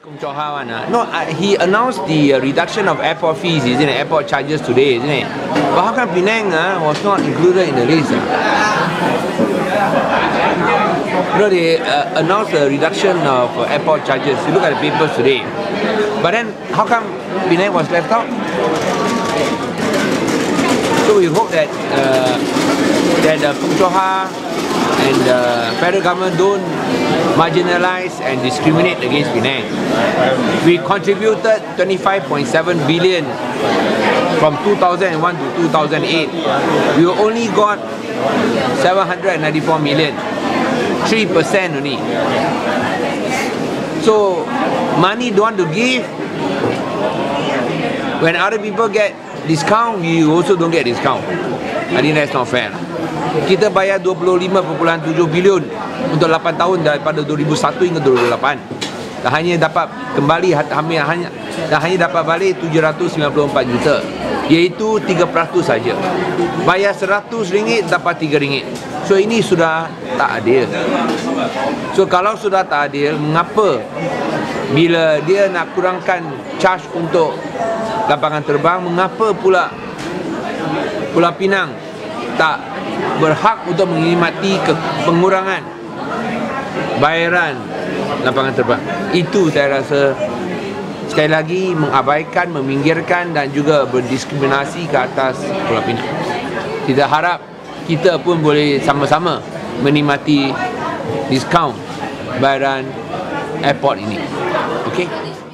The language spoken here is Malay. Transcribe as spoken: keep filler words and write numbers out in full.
Chohawan, uh, no, uh, he announced the uh, reduction of airport fees, isn't it? Airport charges today, isn't it? But how come Penang uh, was not included in the list? Uh? You know, they uh, announced the reduction of uh, airport charges. You look at the papers today. But then, how come Penang was left out? So we hope that uh, that uh, Peng Choha and the uh, federal government don't marginalize and discriminate against Penang. We contributed twenty-five point seven billion from two thousand one to two thousand eight. We only got seven hundred ninety-four million, three percent only. So money don't want to give. When other people get discount, we also don't get discount. I think that's not fair. Kita bayar dua puluh lima perpuluhan tujuh bilion untuk lapan tahun daripada dua ribu satu hingga dua ribu lapan. Dan hanya dapat kembali hanya hanya dan hanya dapat balik tujuh ratus sembilan puluh empat juta, iaitu tiga peratus saja. Bayar seratus ringgit dapat tiga ringgit. So ini sudah tak adil. So kalau sudah tak adil, mengapa bila dia nak kurangkan charge untuk lapangan terbang, mengapa pula Pulau Pinang tak berhak untuk menikmati ke pengurangan bayaran lapangan terbang? Itu saya rasa sekali lagi mengabaikan, meminggirkan dan juga berdiskriminasi ke atas Pulau Pinang. Kita harap kita pun boleh sama-sama menikmati diskaun bayaran airport ini. Okey?